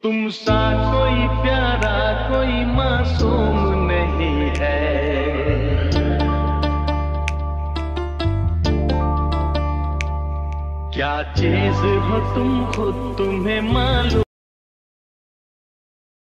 तुम सा कोई प्यारा कोई मासूम नहीं है। क्या चीज हो तुम खुद तुम्हें मालूम